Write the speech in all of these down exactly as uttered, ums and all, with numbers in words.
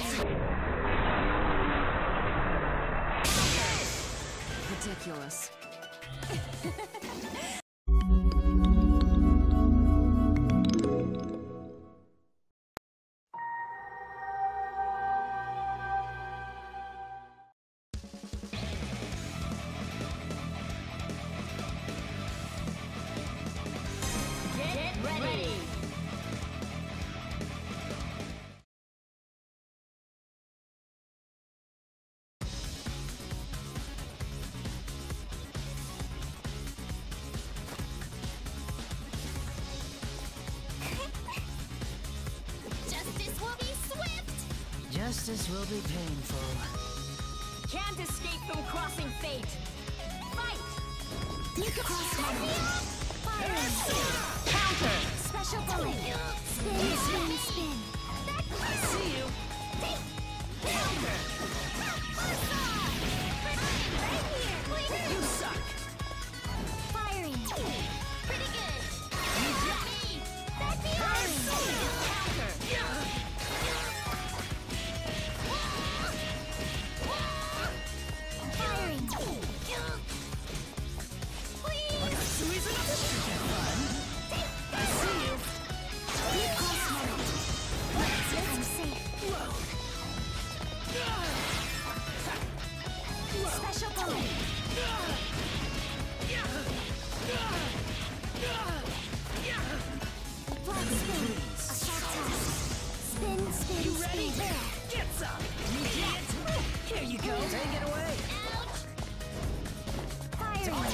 Ridiculous. Get ready! Justice will be swift! Justice will be painful. Can't escape from crossing fate! Fight! Crossfire! Fire! Counter! Special bullet! Spin, spin, spin! I see you! Counter! Right here! You suck! Firing! Pretty good! You got Me! Back me up! Counter! Firing! Squeeze it up! I see you! I'm safe! Special bullet! Flag spin! Assault task! Spin, spin, You ready? spin! Get some! You get! Here you go! Take it away. Firing!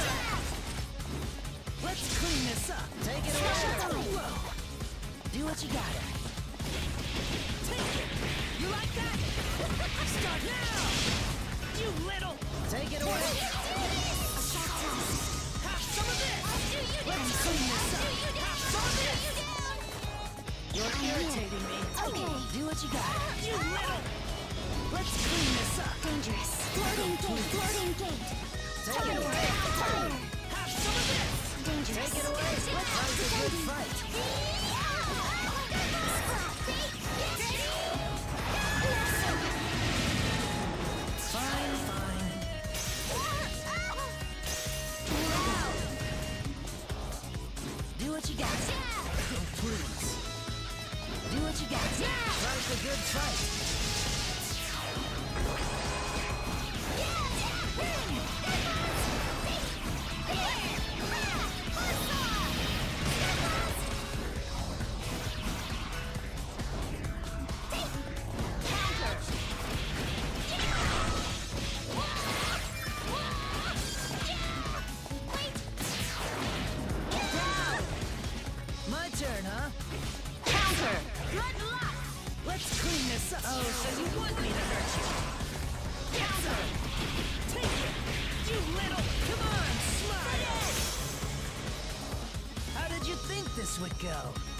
Let's clean this up! Take it Special away. bullet! Whoa! Do what you gotta. Take it! You like that? Start now! You little! Take it away. Assault task! Have some of this! Let's clean this up! Have some of this! You're irritating me! Okay! Do what you gotta. You little! Let's clean this up! Dangerous! Floating gate! Floating gate! Take it away. Fire! Have some of this! Dangerous! Take it away. Let's fight a good fight. Fine, fine. Do what you got. Oh, please. Do what you got. Fight a good fight. My turn, huh? Counter! Good luck! Let's clean this up! Oh, so you want me to hurt you? Counter! Take it! You little! Come on, smile! How did you think this would go?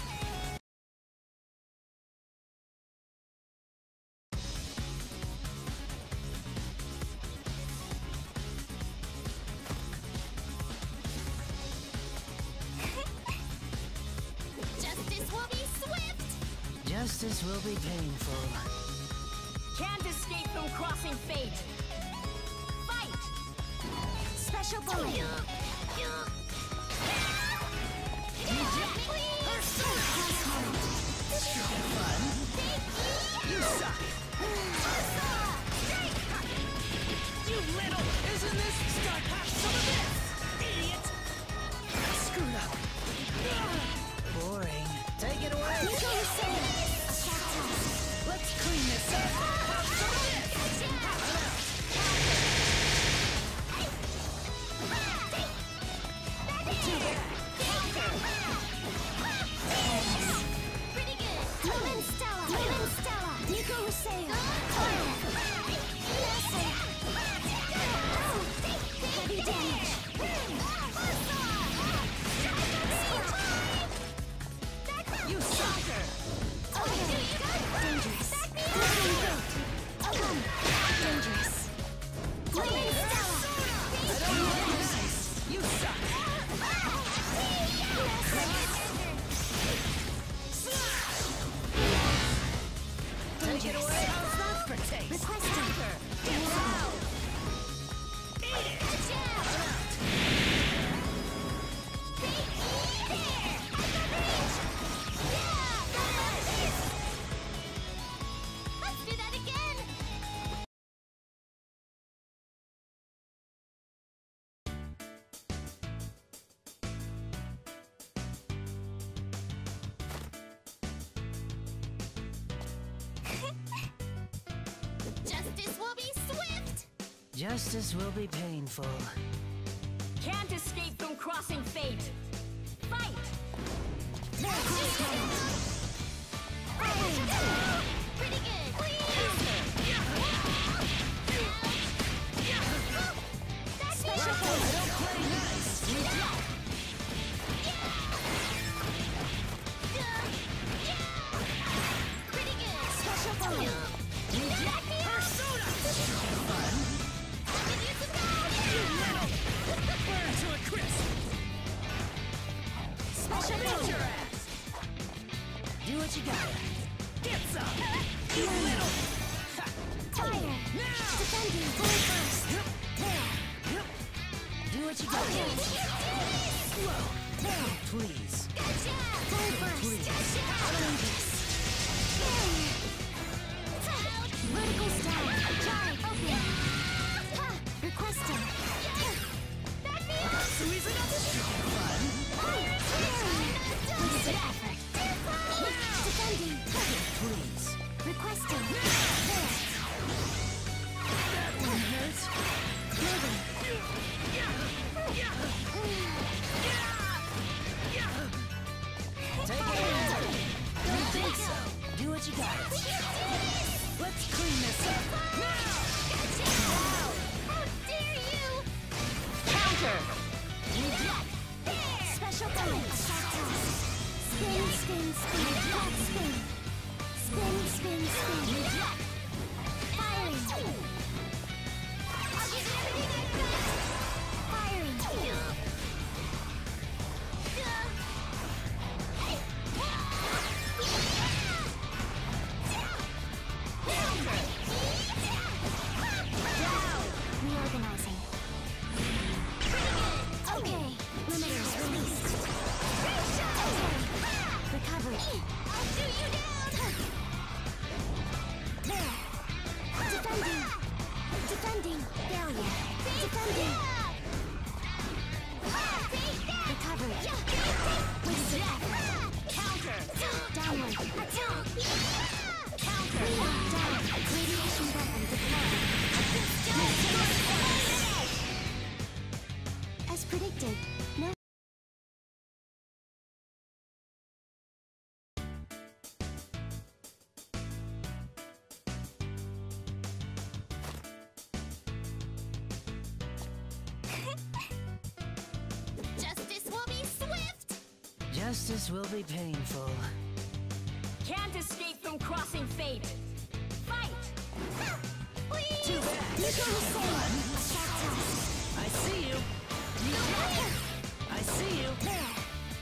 Justice will be swift! Justice will be painful. Can't escape from crossing fate! Fight! Special bullet! You suck! You little! Isn't this start? Have some of this! Idiot! I screwed up! Boring. Take it away. Let's clean this up! Have some of this! Have it out! Too bad! Pretty good! Twin Stella! Twin Stella! Nico Hussein! Heavy damage! You sucker! Dangerous! Dangerous! Twin Stella! You suck! Justice will be painful. Can't escape from crossing fate. Fight! Pretty good. Special point. Don't play nice. Pretty good. Special point. Persona! Fun. Burn to a crisp! Special Beat point. your ass! Do what you gotta. Get some! You little... Fire. Now! Defending. Go first. Do what you gotta. Slow! Please. Gotcha. Go first. Please. Gotcha. Vertical style. Drive. Open. Ha. Requesting. Squeeze it up! Wasted effort. Defending. Please. Requesting. That one hurts! Moving. Take it away. Don't think so. Do what you gotta. Let's clean this up! Now! How dare you! Counter! Special point. Spin, spin, spin. Back spin. Spin, spin, spin. Firing. I'll give you everything I've got. Firing. Reorganizing. Okay, limiters released. Recovery. I'll do you down. There. Defending. Defending. Failure. Defending. Recovery. Wasted effort. Counter! Downward. Attack. Counter! Down. Radiation weapon deployed. As predicted, no. Justice will be swift. Justice will be painful. Can't escape from crossing fate. Fight! Please. Too bad. Nico Hussein. Attack task. I see you. I see you. There.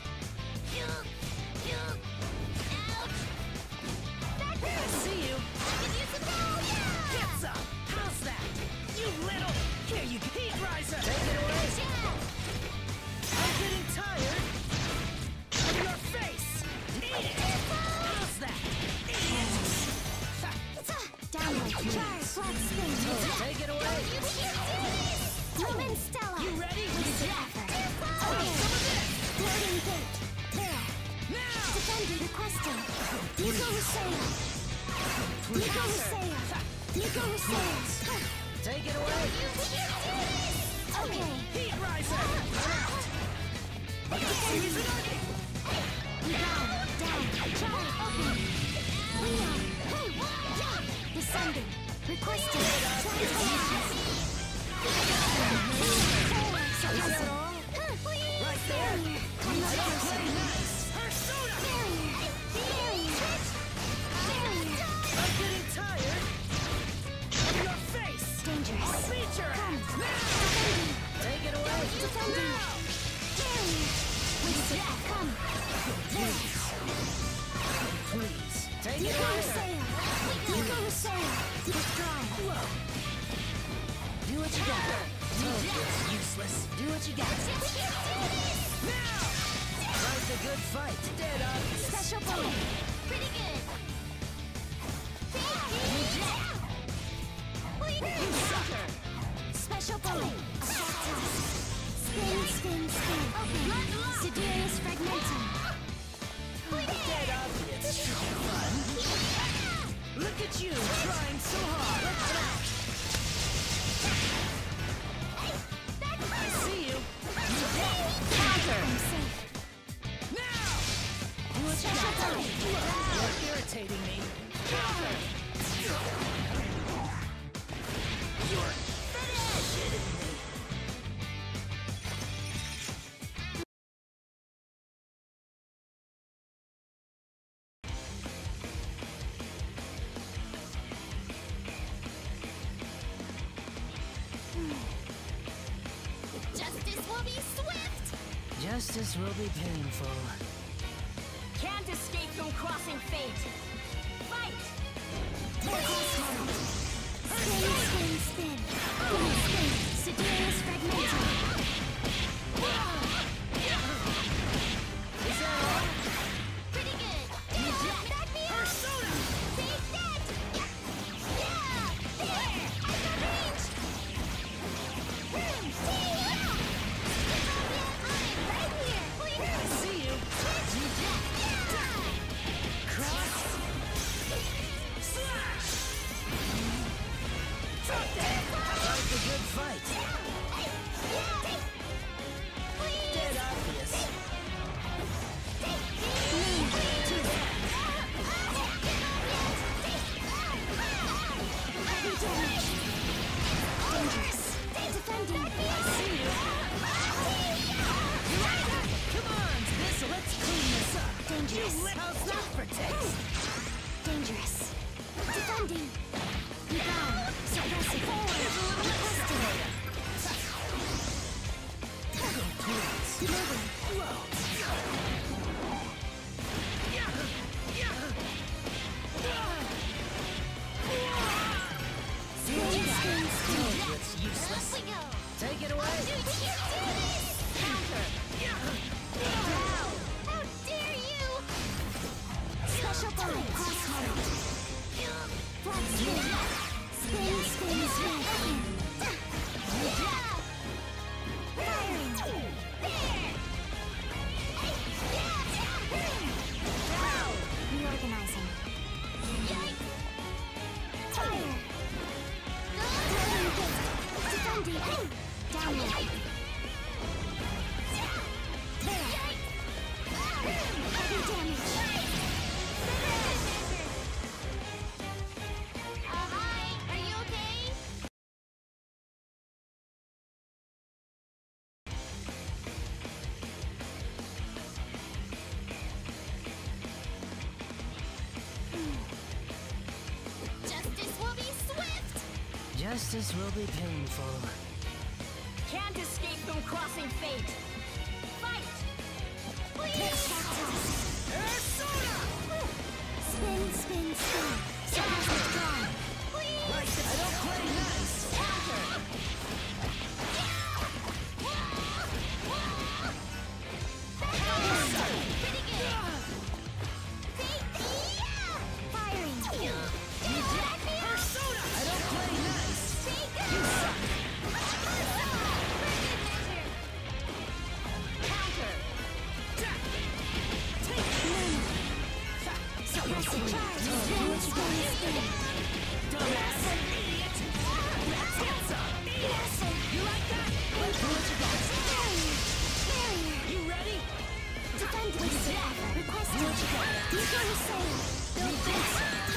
I see you. Get some! How's that? You little... Here you go. Heat riser! Take it away. I'm getting tired of your face! Eat it! How's that? Eat it! Downward. Charge. Flat spin. Take it away. Lumen Stella. You ready? Wasted effort. Some Okay. of this! Loading gate. There. Now! Defending. Requesting. Nico Hussein. Nico Hussein. Nico Hussein. Take it away. Okay. Heat riser! Squeeze it up! Down. Down. Charge. Open. Leon. Descending. Requesting. Transformation. Is that all? Right there. Another Don't person. play nice. Persona! Barrier. Barrier. Barrier. I'm getting tired of your face! Dangerous. I'll beat your Come. ass! Now! Defending. Take it away. Defending. Barrier. Wasted. Come. There. Please. Take it Nico away. Hussein. Nico Hussein. Withdraw. Do what you gotta. It's useless. Do what you gotta. Now! Fight the good fight. Dead obvious. Special point. Pretty good. You sucker! Special point. Attack task. Spin, spin, spin. Open. Siderius Fragmentum. Dead obvious. Fun. Look at you trying so hard! Justice will be painful. Can't escape from crossing fate. Fight! Spin, spin, spin. Spin, spin. Siderius fragmentum. Is that all? Pretty good. Yeah, back me up. Persona! Take that. Yeah, yeah. There. I got range. Hmm. See ya. I'm right here. Please. I see you. Yeah. Cross. Slash! Drop dead! Like a good fight. Dead obvious. Dangerous. Defending. I see you. You like that? Come on, this, let's clean this up. Dangerous. You let how's that for taste? Dangerous. Defending. Rebound. Suppressing. Forward. Requesting. Moving. Spin, spin, spin. It's useless. Up we go. Take it away. Dude, you do this! Counter. Wow. How dare you! Special bond. Cross hold. Flat spin. Spin, spin, spin. Yeah. Firing. There. Wow. Reorganizing. Yikes. Fire. Throwing gift. Defending. Downward. There. Heavy damage. Uh, hi. Are you okay? Justice will be swift. Justice will be painful. Can't escape from crossing fate. Fight! Please. Persona! Spin, spin, spin. Suppress withdrawn. Please. I don't play nice. Counter. Pretty good. Firing. Persona! I don't play nice. You suck. Counter! Suppressive charge. Spin, spin, spin. Dumbass! Idiot! Let's get some! Idiot! You like that? Barrier. Barrier. You ready? Defend with requesting. Before you say it, build this.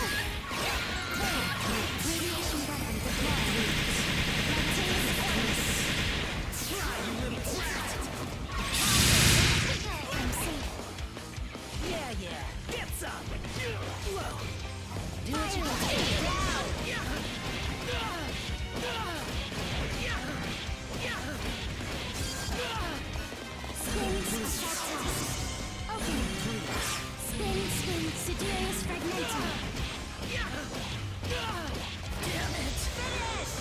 Radiation weapon deployed. Bacterial force. Try, you little brat! I'm safe. Yeah, yeah. Get some! Whoa! Do what you Fire. got. Spin, spin, okay. Spin, spin, Siderius fragmentum. Damn it! Finish!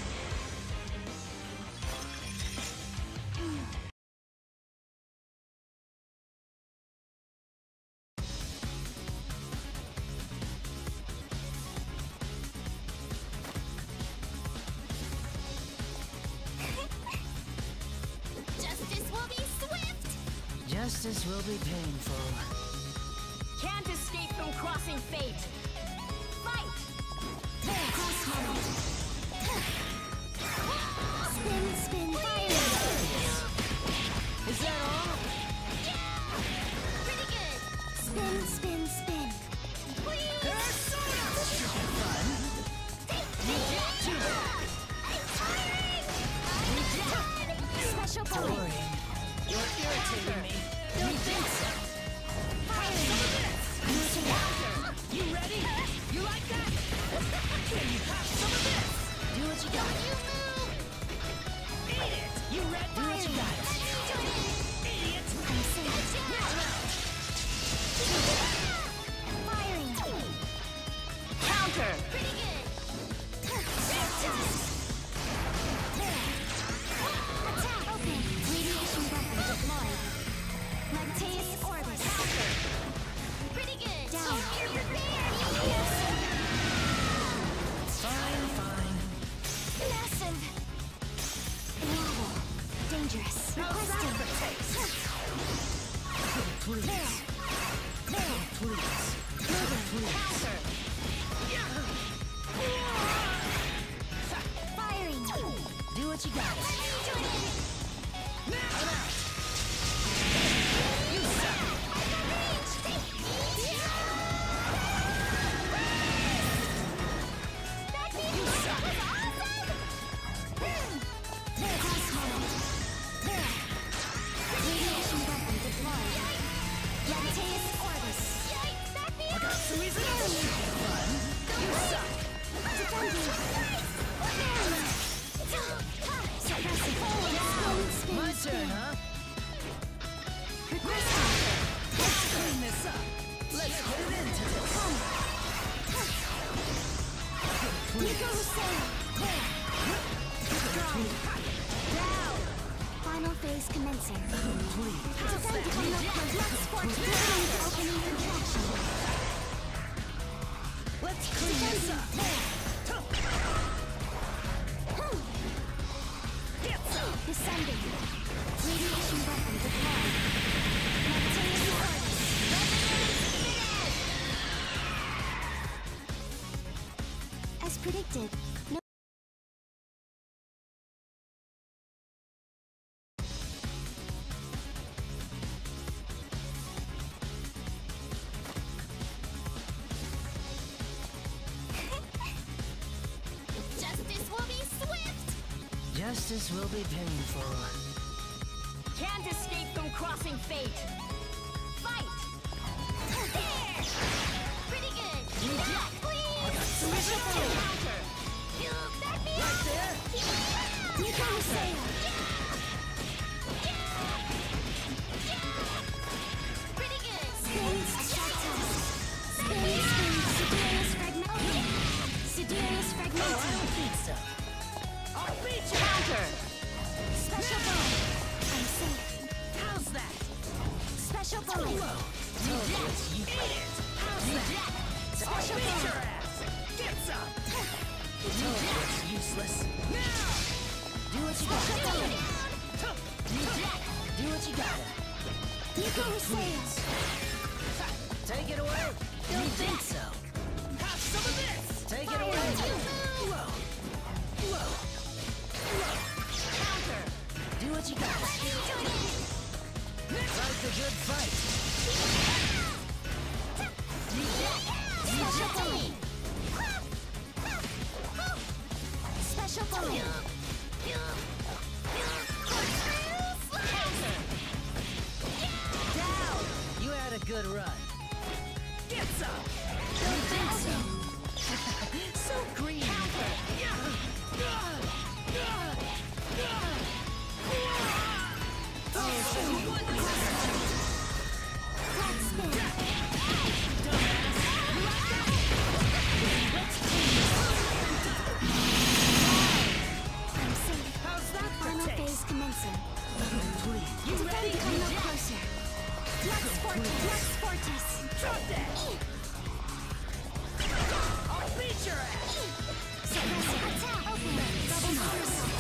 Justice will be swift! Justice will be painful. Can't escape from crossing fate. Fight! Cross hold. Spin, spin, fire! Is that all? Pretty good! Spin, spin, spin. Please! Special Don't point. worry. You're irritating me. You think so? Firing. You ready? You like that? Can you have some of this? Do what you got. Eat it! You ready? Do what you got. Idiot! Please. Please. Counter. Firing. Do what you got. Now. You suck. You suck. Radiation weapon deployed. Lactaeus Orbis. I got some reason. You suck. Defending. Suppressing. Forward. Spin, My spin, turn, spin. huh? Let's clean this up. Let's get it into this. Nico Hussein. Down. Final phase commencing. Please. Defending from the Lux Force building opening contraction. Let's clean this up. Get some. Descending. Radiation weapon deployed. Lactaeus Orbis. As predicted, no. Justice will be swift! Justice will be painful. Can't escape from crossing fate. Fight. There! Pretty good! Reject. Please! Special counter. Back me Right up! there. Nico Hussein! Pretty good! Spins, Attack. Spin, spin, Siderius Fragmentum. Siderius I Fragmentum. don't think so. I'll beat you. Counter. Special bomb. I'm safe. How's that? Special bomb. Reject. You Eat it. How's that? I'll Special beat your bomb. ass. Get some. it's useless. Now. Do what you Special gotta. bomb. Reject. Do what you gotta. Nico Hussein. Take it away. Don't think so. Have some of this. Take it away. Whoa. Whoa. Counter. Do what you gotta. Fight the good fight. Special bomb. Special bomb. Down. You had a good run. Get some. Don't think so. So green. Flat spin. I'm safe. How's that for Final taste? phase commencing. Please. You ready? Come up closer. Flux Fortis. Flux Fortis. Drop that. I'll beat your ass. Suppressing. Attack. Open. Double somersault.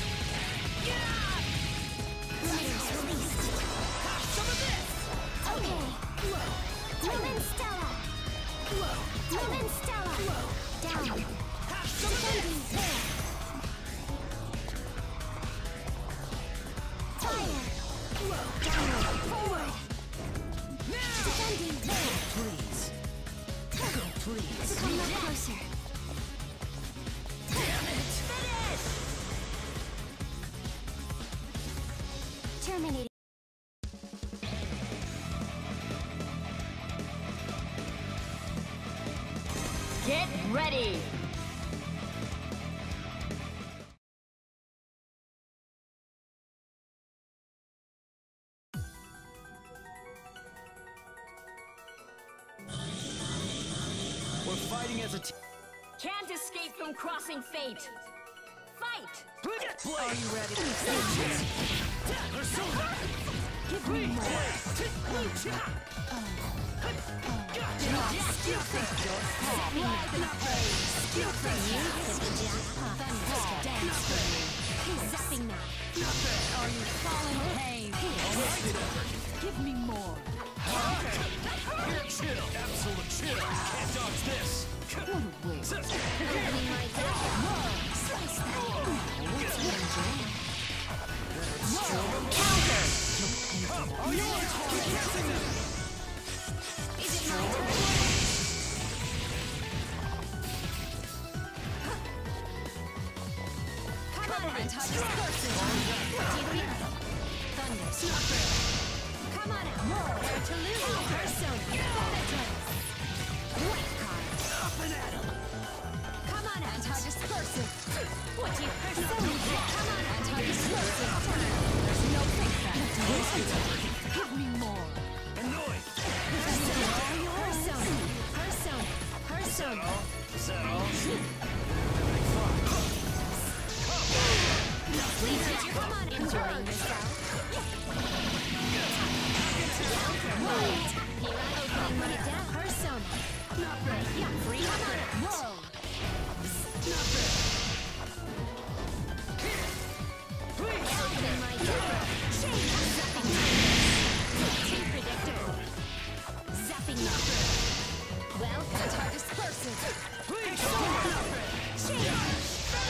Limiters released. Have some of this. Okay. Lumen Stella. Lumen Stella. Down. Have some of this. Defending. Fire. Downward. Forward. Now. Defending. Please. Please. Come up closer. Damn it. Finish. Terminating. Get ready. We're fighting as a team. Can't escape from crossing fate. Fight. Are you ready? Give me Zapping now. Are you falling pain? Give me more. chill. Absolute chill. Can't dodge this. What a waste. Opening my deck. Whoa! Slice that. What's one jam? Whoa! Counter! Are you on? Keep pressing them. Is it my turn? Come on, Anton, dispersive. Thunder, Snapper. Come on out. Whoa! Dare to lose. Persona. Penetrance. White card. Up and at him. Come on, anti-dispersive. What do you Persona? Come on, anti-dispersive. There's no fake that. Give me more. Annoyed. Persona. Persona. Persona. Persona. Is that all? Please, come on, enjoying yourself. Right. Here I open my down. Persona. Yeah, free. Come on. Whoa. Opening my down. Change. Zapping. Team predictor. Zapping. Well, anti-dispersive. Change. Finish.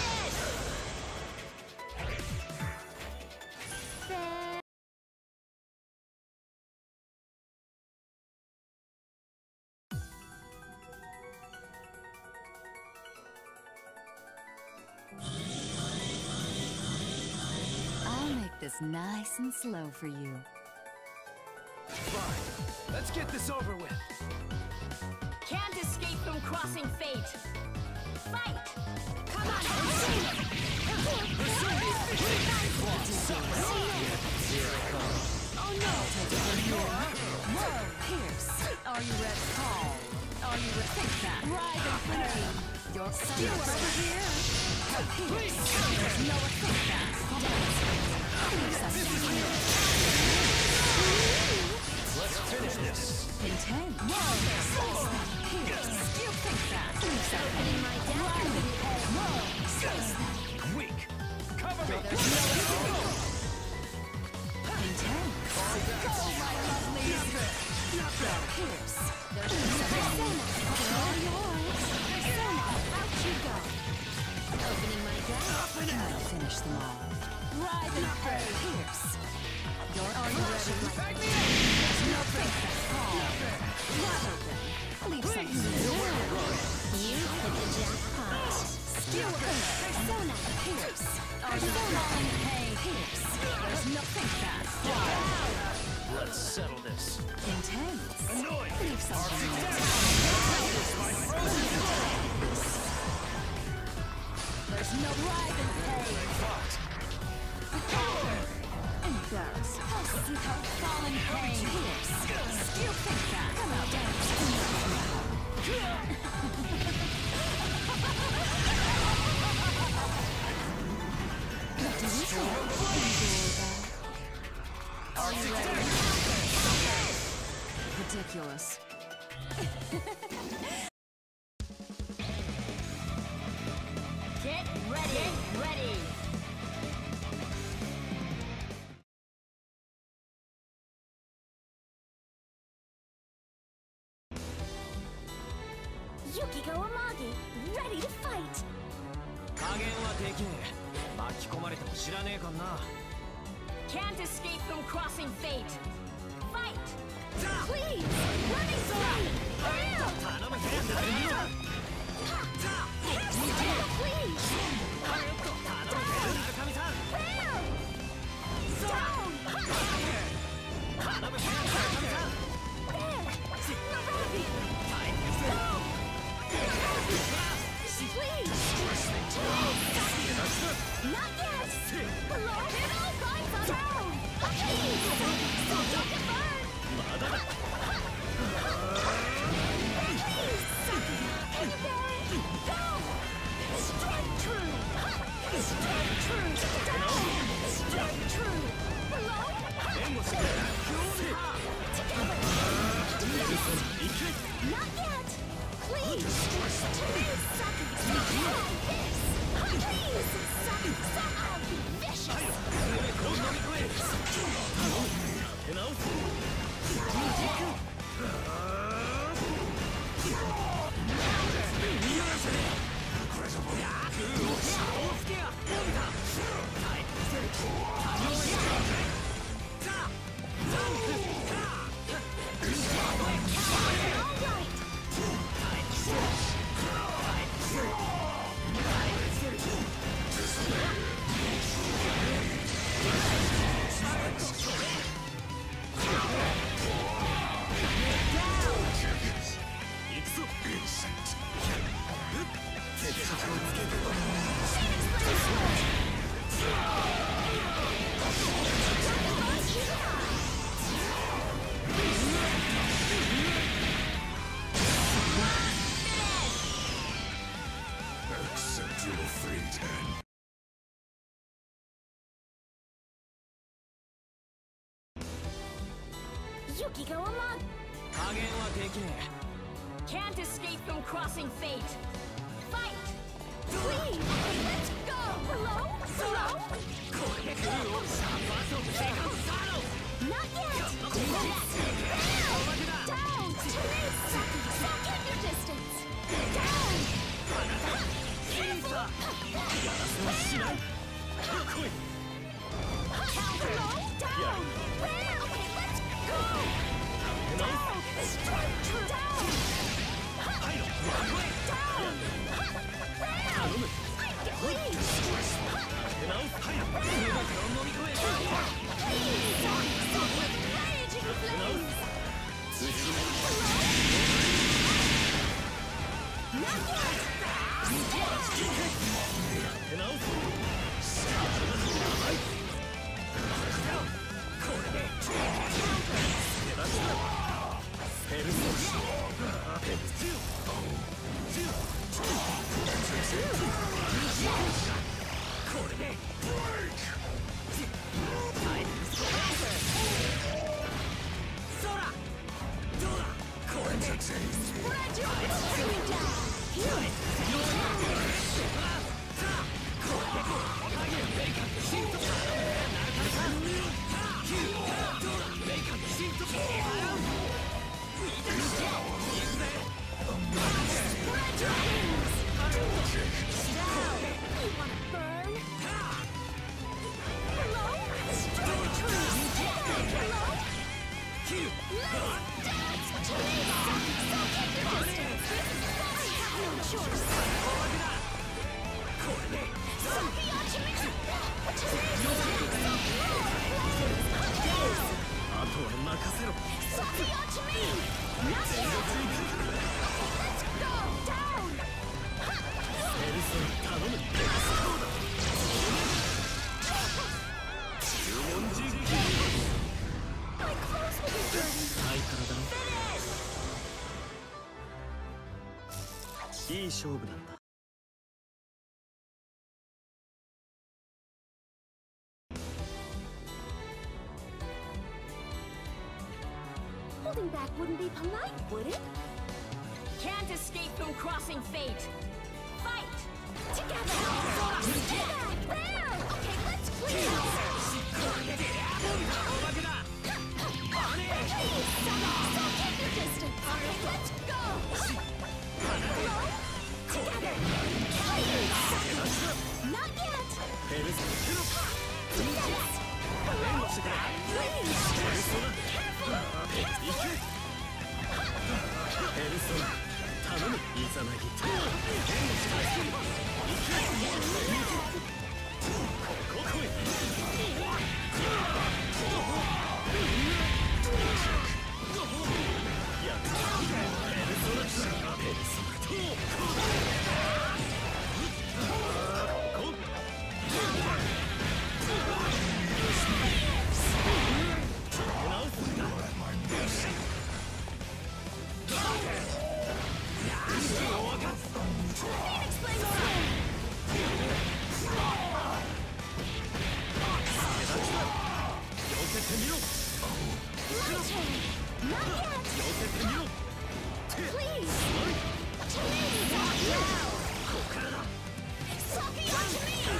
I'll make this nice and slow for you. Fine. Let's get this over with. Can't escape from crossing fate. Fight! Come on, Persona! Oh no! Whoa, Pierce! Are you ready? Call. Are you ready? Think that. Ride and play. Your son over here. Pierce. There's no think that. Let's finish this. Intense. Whoa! Pierce. You think that. Opening my deck. Ride and play. Whoa! Slice that. Weak. Cover me. There's no intense. Go, my lovely Snapper. Pierce. There's no Persona. They're all yours. Persona. Out you go. Opening my deck. I'll finish them all. Ride and play. Pierce. You're are you ready? Back me There's no fake call. Wide open. Leave something to do. You hit the jackpot. Skewer. Persona. Pierce. Persona and pay. Pierce. There's nothing fast. Let's settle this. Intense. Annoyed. Leave something to do. My frozen There's no ride and pay. Fucked. Embarrassing. I'll see how fallen pain. Pierce. Skill think that. Come out, dance. Are you ready? Ridiculous. Get ready! Get ready! Yukiko Amagi, ready to fight. 加減はできねえ。巻き込まれても知らねえかんな。 Can't escape from crossing fate. Fight! Please, let me fight. Help! 頼むヘンだよ。 Please. 頼むヘンだ神さん。 Help! Down! 頼むヘンだ神さん。 Narabi! Please! Not yet! Hello? All vines are down! Please! Stop, don't get burned! まだだ。 Please! Can you bear it? Go! Strike true! Strike true! Down! Strike true! Hello? 援護してくれ。 Together! Yes! Not yet! Please! Please, Saki! Stop this! Please! Saki! Stop! I'll be vicious! こんなに食え。立て直す。 Yukiko among. 加減はできね Can't escape from crossing fate. Fight! Please, let's go. Hello? Hello? Not yet. Down. Teresa. Now keep your distance. Down. Careful. Hello? Down. Where? Okay, let's go. Down. Strike. Down. Down. Round. Please. Raging flames. Not Spread your enemy down. Spread your wings. Down. You wanna burn? Hello? Strike tree. Hello? Let's dance, Teresa. So keep your distance. I have no choice. Sophie Archimate. Teresa. Sophie Archimate. Not yet. Let's go down. My clothes will be dirty. Finish. いい勝負なんだ。 Holding back wouldn't be polite, would it? Can't escape from crossing fate. Fight! Together! Together! There! Okay, let's clear! Please! So keep your distance! Okay, let's go! Hello? Together! Please! Not yet! Yes! Hello? Please! Careful! Careful! 頼む、イザナギ。ここへ。やった。ペルソナ、ペルソナと。ここ。直すんだ。 Phoenix Flame Swing! Launching! Not yet! Please! Teresa! Now! Sophie Archimate!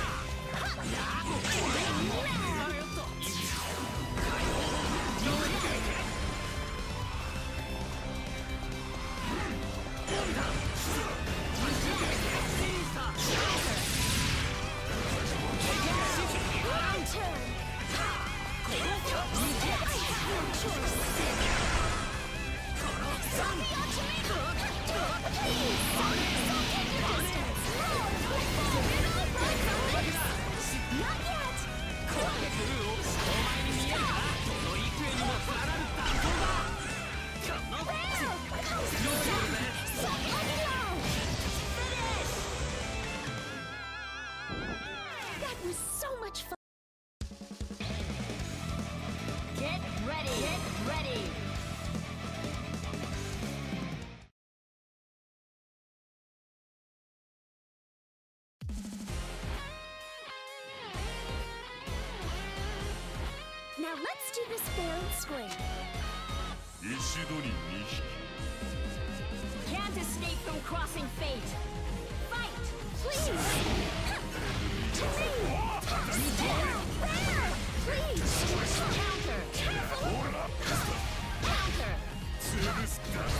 That was so much fun. Get ready! Get ready! Now let's do this fair and square. Can't escape from crossing fate. Fight! Please! To me! Fair! Please! Counter! Counter!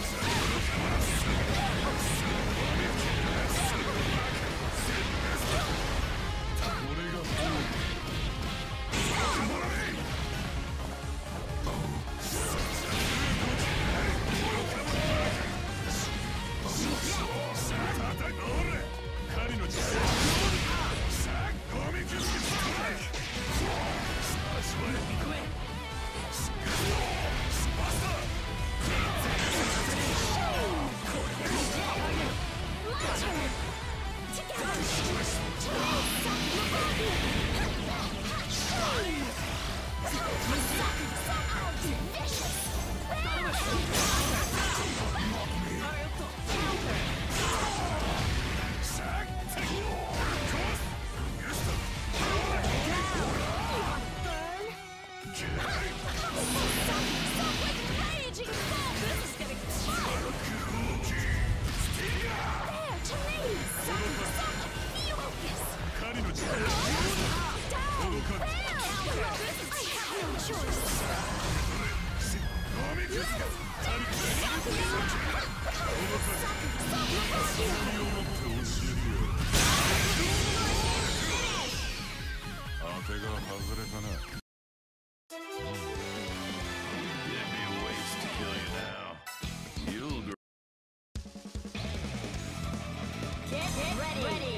Get ready!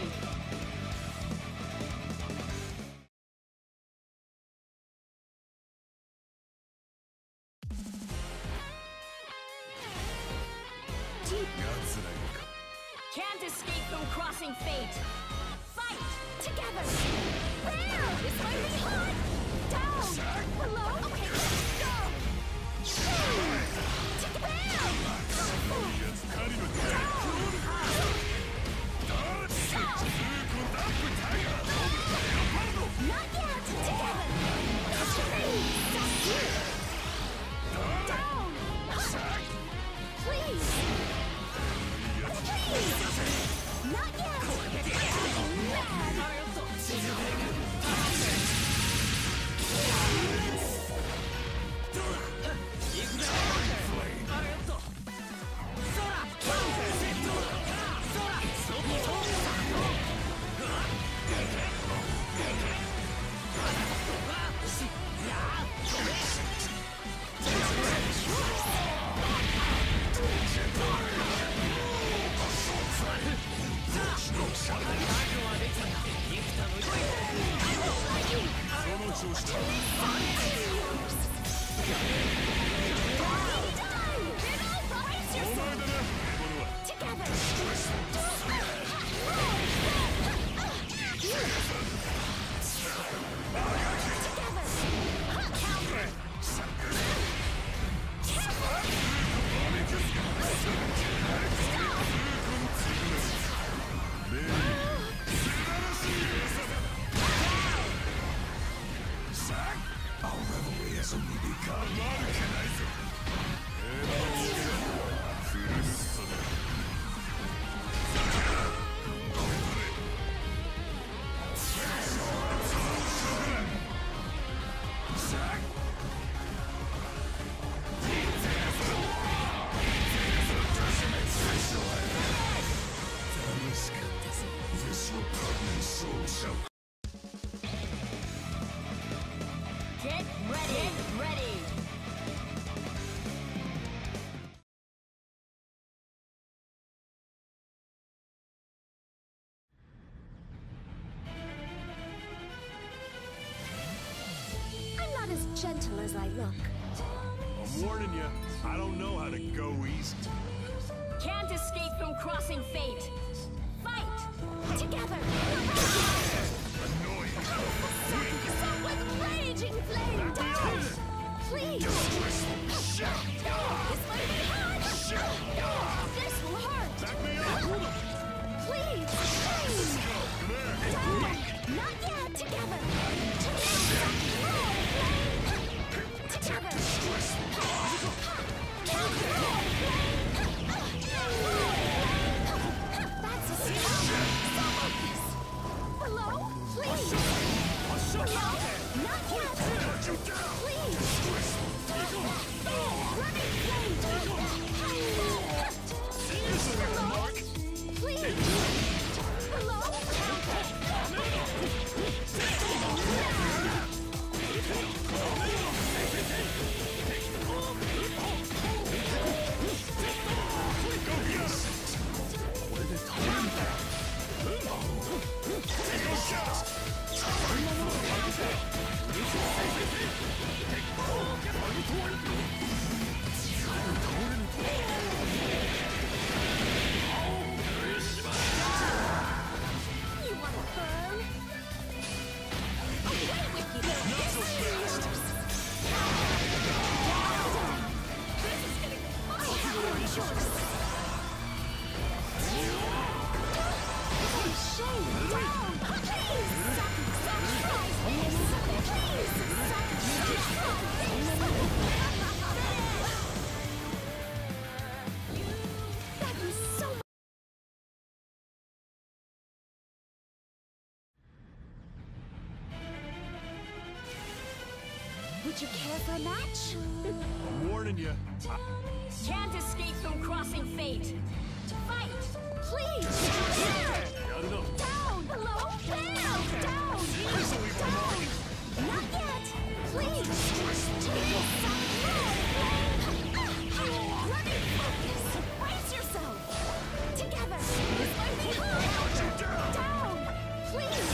Can't escape from crossing fate. Fight! Together! There! Is my knee hot? Down! Below? Okay, let's go! Not yet! Together! Down! Please! Please! Not yet! Get ready! Get ready! gentle as I look. I'm warning you, I don't know how to go easy. Can't escape from crossing fate. Fight! Together! Annoying. Sucking yourself with raging flame down! Please! This might be hard! This will hurt! Back me up! Please! Please! Come here! Down! Not yet! Together! Together! That's a stop! Hello? Please! Hello? Not yet! Please! Running flame! Hello? Please! Hello? You wanna burn? Away with you! Not so fast! This is gonna go. I have no choice! Shame down! Please! Suck, suck, tries this! Please! Suck, suck, tries this! That was so much. Would you care for a match? I'm warning you. I Can't escape from crossing fate. Fight! Please! got enough. Down! Hello? Down! Down! Down! Not yet! Please! Please! Running focus! Brace yourself! Together! This might be hard! Down! Please!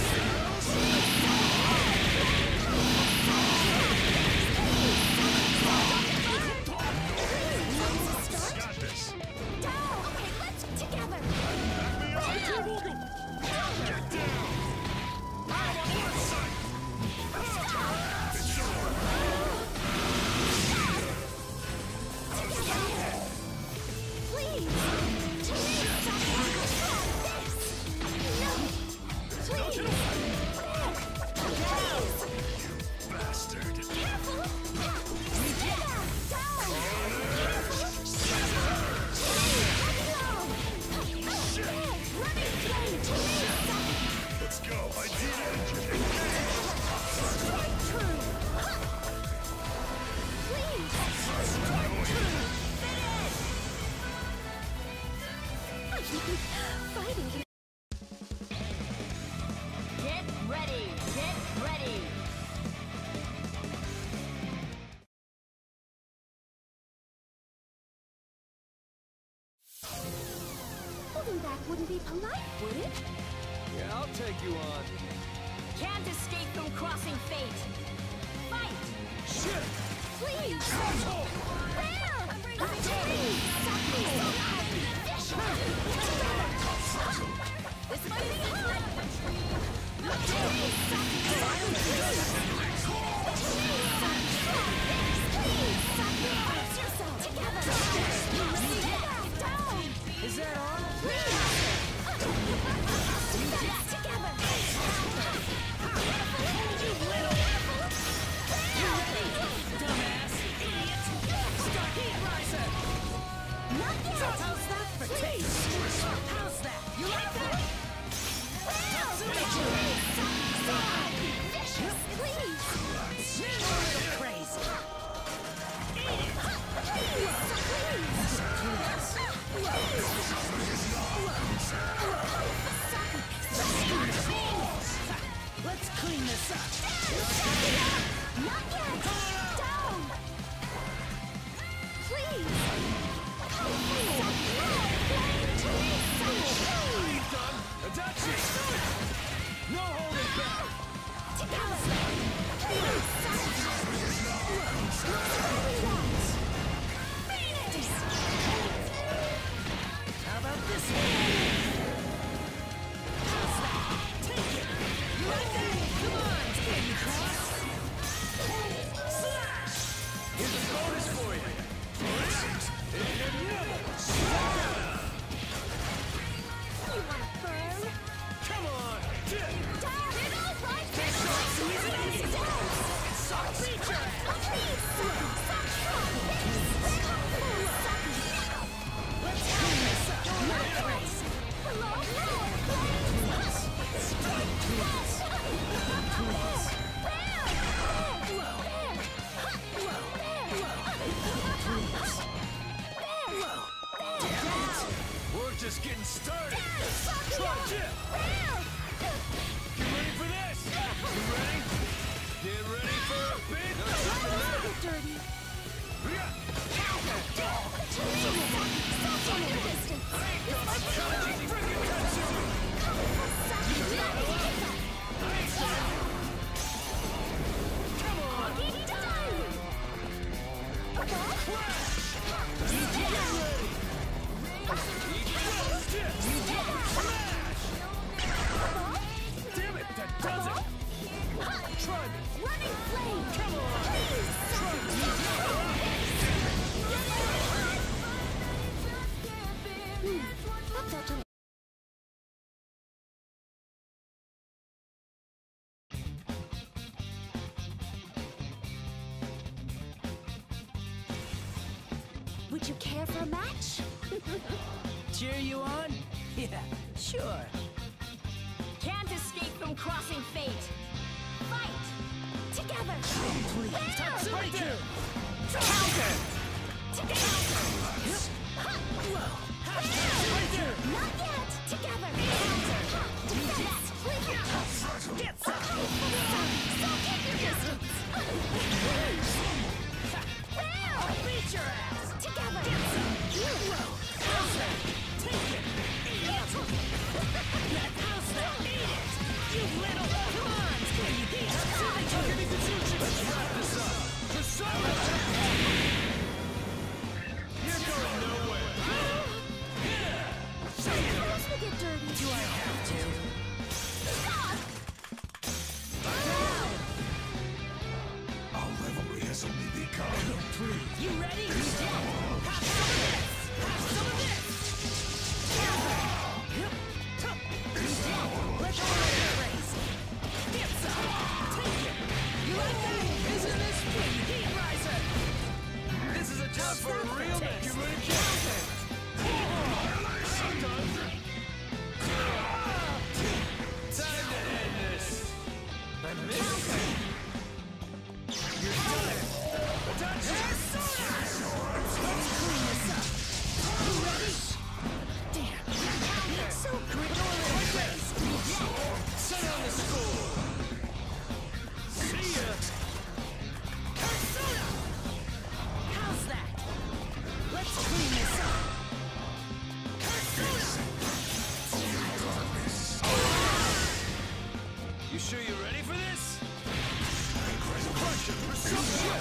got this. Down! Okay, let's together! Get down! I'm on one side! It's over! Please! Please! This! No! Please! Please! Bastard! Careful! Down! Down! Running flame! Let's go! I did it! Strike true! Please! Strike true! Finish! Fighting! Get ready! Get ready! Holding back wouldn't be polite, would it? Yeah, I'll take you on. Can't escape from crossing fate. Fight! Shit! Please! Where? Please! This might be hard! Please! Brace yourself! Together! Down! Is that all? Please! Together! You little Dumbass! Idiot! Start heat riser! Not yet! How's that for taste? How's that? You like that? Vicious, please! You're a little crazy. Let's clean this up. Not yet! Down! Please! Done. Adachi! No holding back. Together! Please! How about this one? How's that? Take it! You like that? Come on, can you cross? Slash! Here's a bonus for you. You want to burn? Come on. Down! Middle, right, Take shots, easy, easy. It sucks! Beat your ass! Please! Suck! Suck! Let's clean this up. Not crazy! Hello? We're just getting started. Try dip. Get ready for this. You ready? Get ready for a big Dirty. Damn it, that does it. Try me. Running flame! Come on. That felt a Would you care for a match? Cheer you on? Yeah, sure. Can't escape from crossing fate. Fight! Together! Please. Tatsuki! Counter! Together! Whoa. Not yet! Together! Defense! Get some! So keep your distance! I'll beat your ass! Together! Whoa. How's that? Take it! Eat it! How's that? Eat it! You little... Come on! Can you beat Let's wrap this up. Persona! You're going nowhere. Supposed to get dirty. Do I have to? Stop! Our rivalry has only begun. You ready? Have some of this! Have some of this! Let's go crazy! Get some! Take it! You like that? Isn't this sweet? Heat riser! This is a time for a real man. Get ready to counter. Time to end this. I missed it. You're done. Touch it. Let's clean this up! You ready? Damn! You're so critical and crazy! Set on the score. See ya. Persona! How's that? Let's clean this up! Persona! You sure you're ready for this? Crush it. Persona.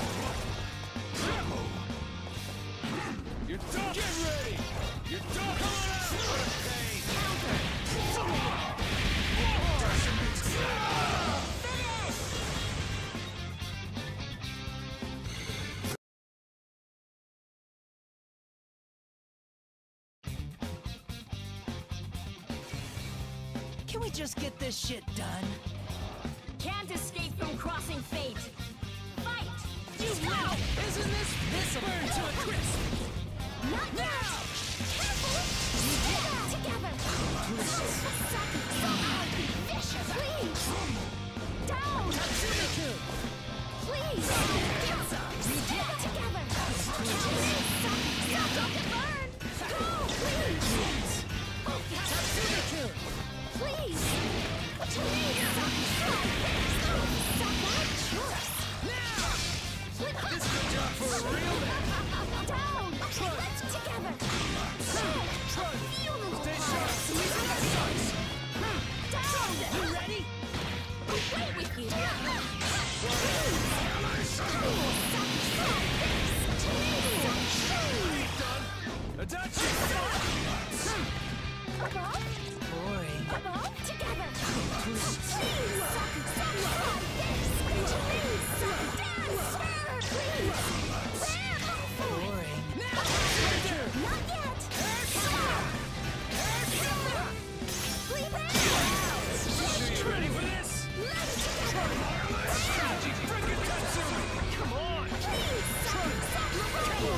You're done. Get ready. You're done. Come on out. What a pain. Can we just get this shit done? Can't escape from crossing fate. Fight! You will! Isn't this this burn to a crisp? Not now! Careful! Together! Saki, Saki, vicious! Please! Down! Tatsumi-kun! Please! Get some! Together! Please! Saki, stop! Don't get burned! Go! Please! Tatsumi-kun! Please! Please! Saki, stop! Stop that choice! Now! This is a job for a real man.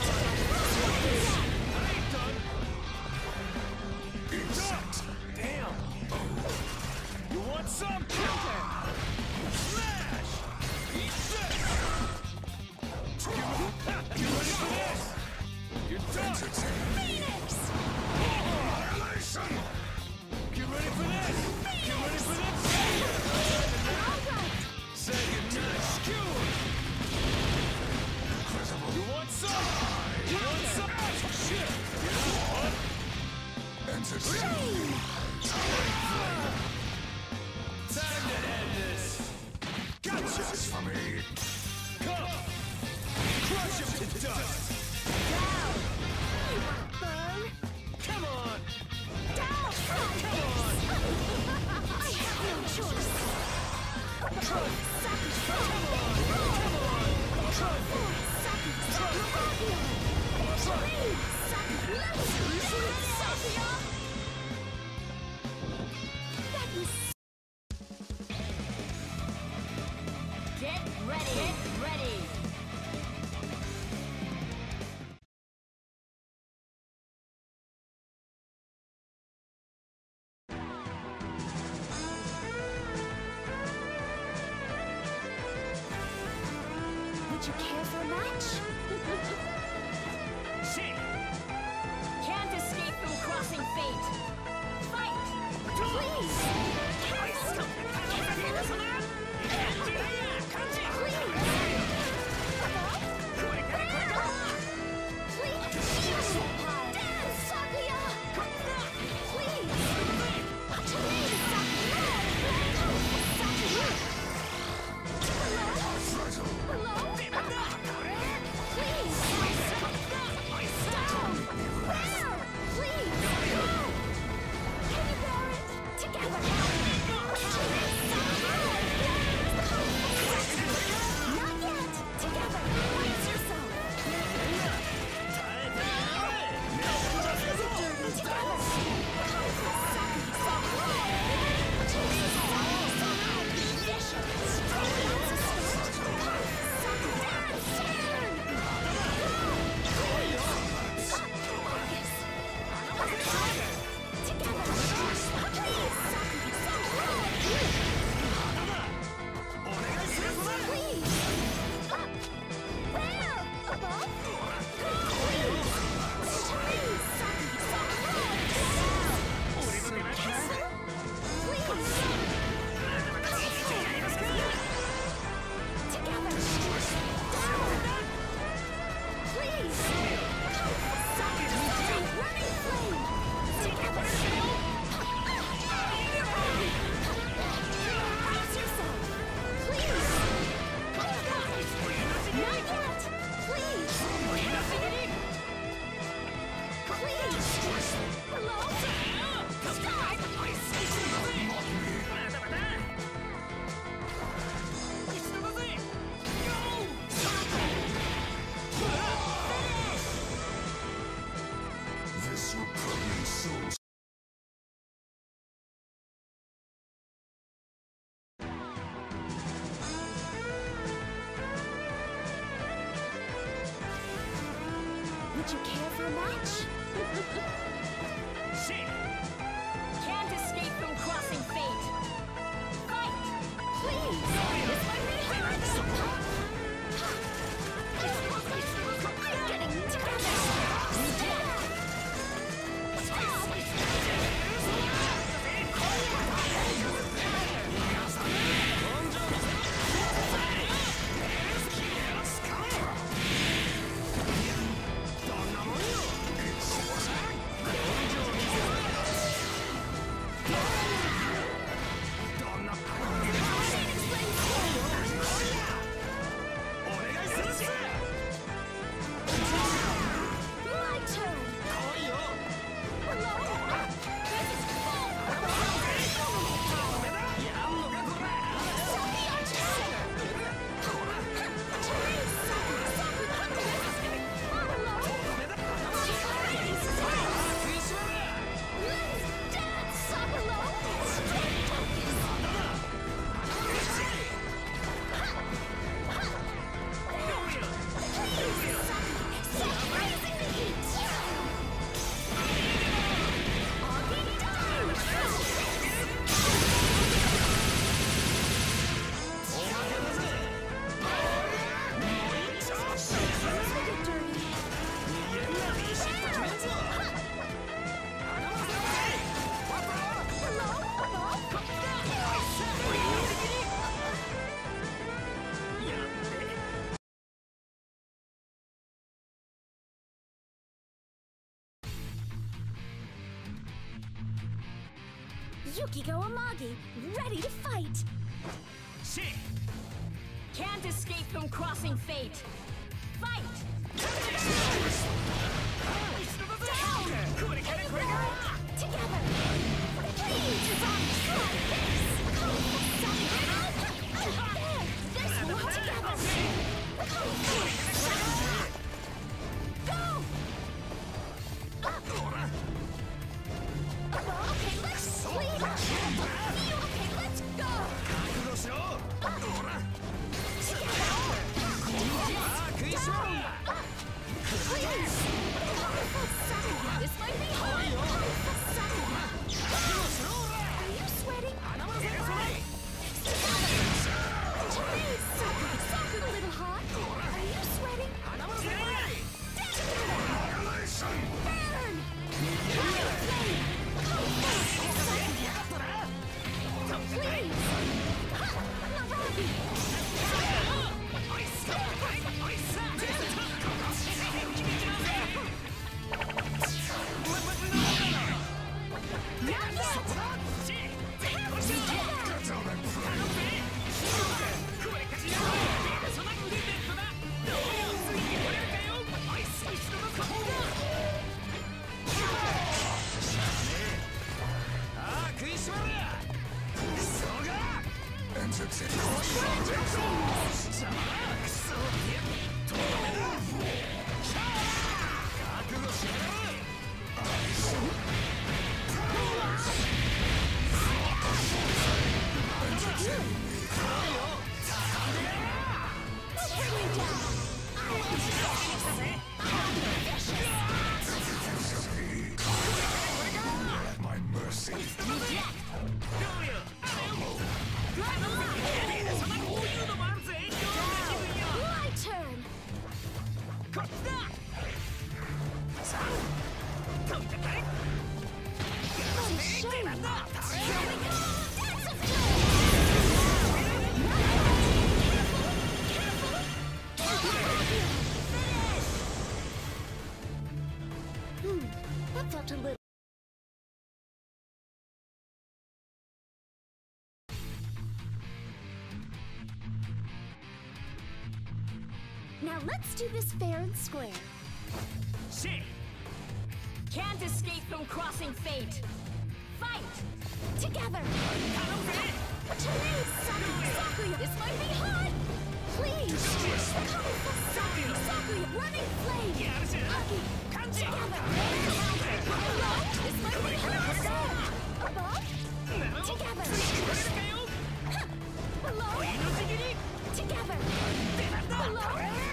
Damn! You want some? Counter! Smash! Eat this! Get ready for this! You're done! Phoenix! Annihilation! Get ready for this! Get ready for this! Alright! Say goodnight! Skewer! You want some? You want some? Shit! You know what? Flame! Time to end this! Gotcha! For me! Come! Crush him to dust! Down! You want fun? Come on! Down! Come on! I have no choice! Saki! Come on! Come on! Saki! Saki! Please! Saki! Let's do it, Sophia! That was Get ready! Get ready! Would you care for a match? Shit! Can't escape from crossing fate! Fight! Please! Would you care for a match? Shit! Can't escape from crossing fate! Fight! Please! This might be hard! Getting together! Yukiko Amagi, ready to fight! Shit! Can't escape from crossing fate! Fight! Down! Together! Please! Like this! There! This one together! Go! Okay, let's sleep! Okay, let's go! Please! This might be hard! Are you sweating? Please! Stop it a little hot! Are you sweating? Burn! Please! Naragi! Not my turn! Oh, shame! Here we go! Dance of Hmm, that felt a little... Now let's do this fair and square. Shit! Can't escape from crossing fate! Fight! Together! Please, Sakuya! This might be hard! Please! Sakuya! Sakuya! Running flame! Aki! Together! Hello? This might be hard! Above? Together! Below? Together! Below?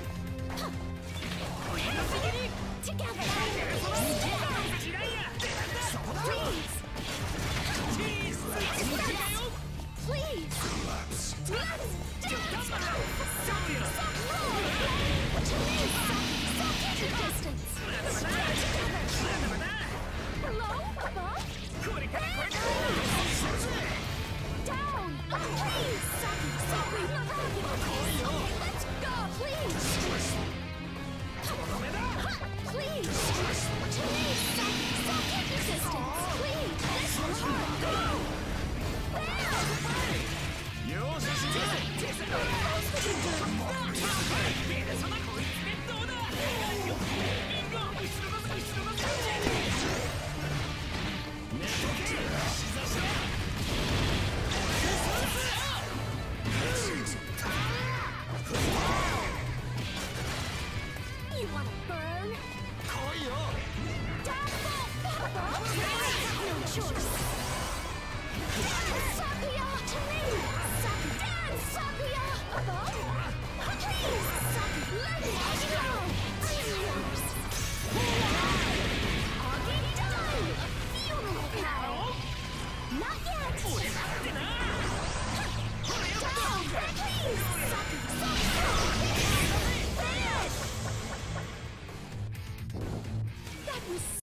Together! Please! Please! Let's dance! Keep your distance! Together! Below? Above? Down! Please! Saku! Naragi! Okay, let's go! Please! Please! Please! Stop! Keep your distance! Please! This one's hard! Go! There! You wanna burn? No choice. Sakuya! To me! Saku! Dance! Sakuya! Above? Please! Saku! Let me go! I am yours! Agi done! Funeral power! Not yet! Down! Please! Saku! Saku! Finish! That was